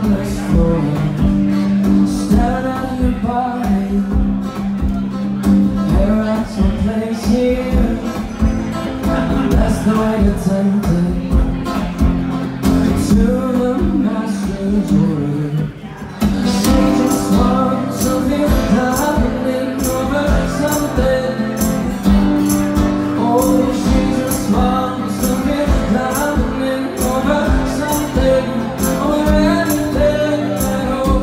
next floor, staring at your body. Hair at some place here, that's the way to tempt it to the master's order. She just wants to feel happening over something. Oh, she just wants to feel happening over something, over anything at all.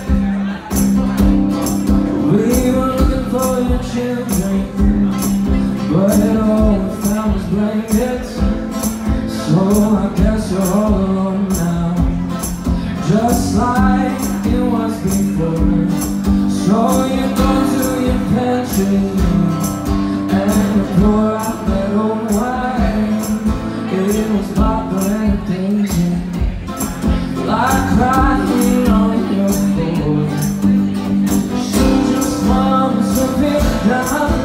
We were looking for your children, but it all we found was blankets. So I guess you're all alone now, just like it was before. So you go to your pantry and you pour out that old wine. It was vodka and thinking, like crying on your floor. She just wants to feel down.